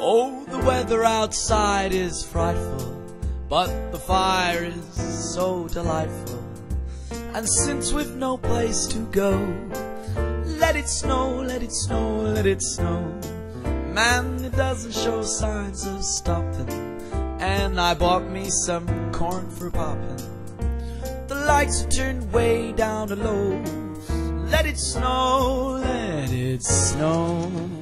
Oh, the weather outside is frightful, but the fire is so delightful. And since we've no place to go, let it snow, let it snow, let it snow. Man, it doesn't show signs of stopping, and I bought me some corn for popping. The lights are turned way down to low. Let it snow, let it snow.